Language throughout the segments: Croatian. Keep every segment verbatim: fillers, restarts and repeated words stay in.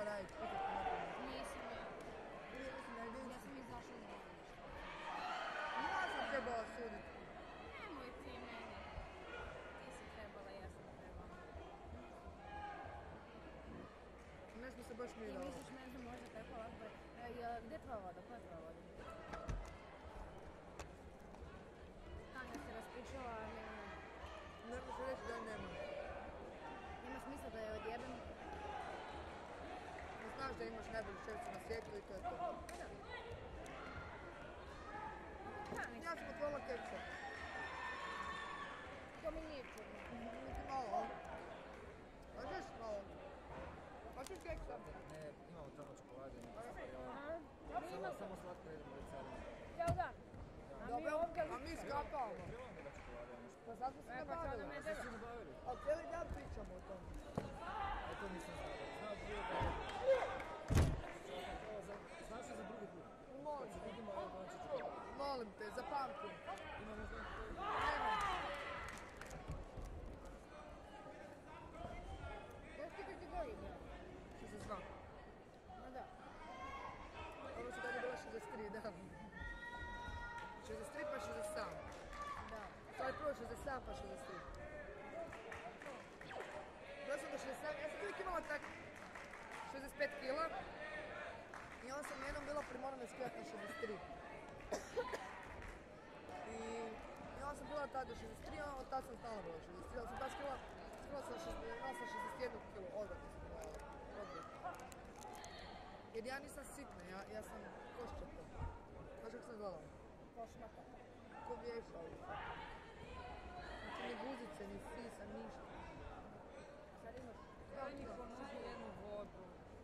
trebala raditi? Nisam ja. Mislim na jedinicu. Ja sam izašla iz bolništa. Ja sam trebala suditi. Nemoj ti meni. Ti si trebala, ja sam trebala. Ne smo se baš mi Ti dali. misliš meni da može tako lako? E, gdje je tvoja voda? Koja je tvoja voda? Tanja se raspričala, a ne... Ne može reći da je nema. Ima smisla da je odjebem? Ne znaš da imaš najbolju šeficu na svijetu i to je to. Da. Da, Ja sam otvorila keksa. to mi nije čudno. Niti malo. Možeš malo? Hoćeš keksa? Ne, imamo tamo čokolade, neke stvari, Aha. samo, samo slatko jedemo večerima. Jel da? A mi Dobro, ovdje... a mi skapamo. Trebalo mi da čokolade, nešto. Pa sad smo se E, pa sad nabavili. ne Jeste se nabavili? A cijeli dan pričamo o tom. E, to nisam znao. Znao prije da je... Znaš li za drugi put? Molim Kad se te, vidimo, evo doći čokolade. molim te, zapamti. Ima možda... Nema. Koliko ti kategorije ja? šezdeset dva. Ma da. Ovo su tada bila šezdeset tri, da. šezdeset tri pa šezdeset sedam. Da. To je prvo šezdeset sedam pa šezdeset tri. Bila sam do šezdeset sedam, ja sam uvijek imala tak šezdeset pet kila. I onda sam jednom bila primorana skijati na šezdeset tri. I, I onda sam bila tada do šezdeset tri, a od tada sam stala bila šezdeset tri. Ali sam tada skila, skila sam šezdeset jednu kilo, odvrlo sam bila odvrlo. Jer ja nisam sitna, ja, ja sam koščata. Znaš kako sam gledala? Košmata. Ko vješali. Znači ni guzice, ni sisa, ništa. Sad imaš... Daj mi pomoći jednu vodu.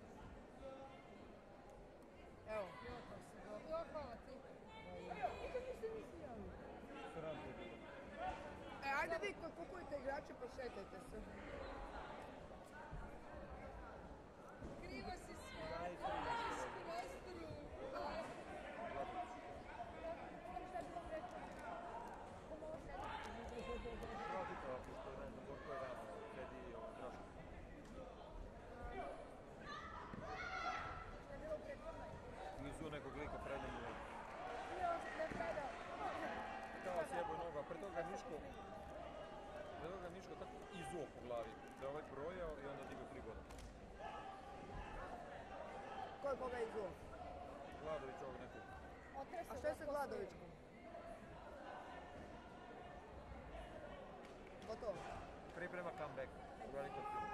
Evo. Jo, hvala ti. Nikad niste nisi javili. Što radi? E, ajde vi kad kupujete igrače, pošetajte se. Krivo si sve. Daj, krivo. Prostoru. Radi to, ako što ne znam, ko je rano, Fedi i ovo Draško. Šta je bilo pred tome? Nizu nekog lika predam u... Bio sam ne predao. Kao sjeboj noga, pre toga Miško... Pre toga Miško tako izuo po glavi. Da je ovaj brojao i onda digao tri godine. Ko je koga izuo? Gladović ovog nekog. Otresao A što je sa ga Gladovićkom? Gotovo. Priprema comeback u velikom filmu.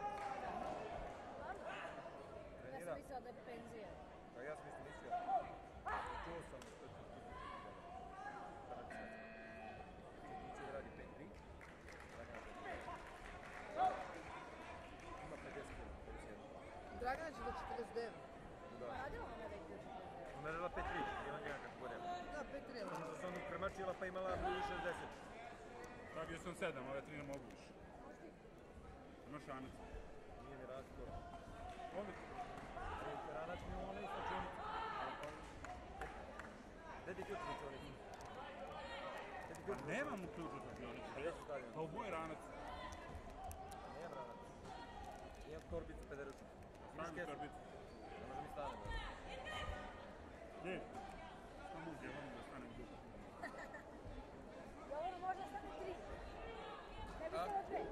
Ja Trenira. sam mislila da je penzija. Pa ja sam isto mislio. Čuo sam što ti Iće da radi pet tri. Ima pedeset kila, pedeset jedan. Dragana će do četrdeset devet. Da. Radila ona već do četrdeset. Ona je radila pet tri, jedan jedan kako gore. Da, pet tri. Ono što se onu premačila pa imala šezdeset. Pravio sam sedam, ove tri ne mogu više. Imaš ranac. Nije mi razgovor. Koliko? Ranac mi je ona i slačunica. Gdje ti ključ u čovjek? Pa nemam u ključu za ključnicu. A gdje si stavio? Pa u moj ranac. Nijem ranac. Nijem torbicu pederuču. Stavim torbicu. Ne može mi stane. Ne. Što mu gdje, volim da stanem u duhu. Dobro, možda stane tri. Ne bi stalo dve.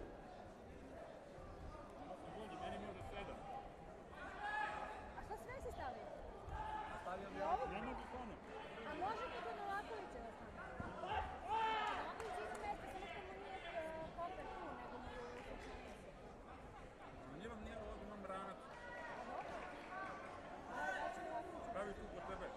Bolje, meni može sedam. A što sve si stavio? Stavio mi I ovo? Ne mogu stano. A može kod Novakovića da stane? Novaković isto mjesto, samo što mu nije e, koper tu, nego mu je u slučajnici. Njimam nije ovdje, imam ranac. A dobro? Ajde, hoću Novakovića. Pravi tu kod tebe.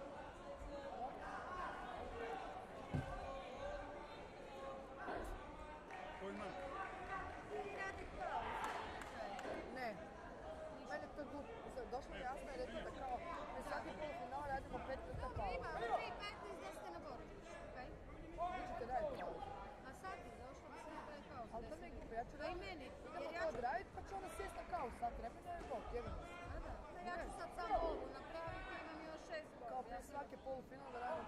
Ko ima? Ti radi kao. Ne. Mene to glupo. Došlo je jasno i rekla da kao mi svaki polufinal radimo pet puta pauze. Ima, ali tri petnaest deset na boru. Okej? Vi ćete raditi pauze. A sad je došlo da se napravi pauzu. Ali to ne glupo, ja ću Pa i raditi. meni. Idemo Jer ja to ću... odraditi pa ću onda sjesti na kavu sat. Treba da je bok, jebim. A da, pa ja ću sad samo ovu napraviti, imam još šest boru. Kao prije svake polufinal da radimo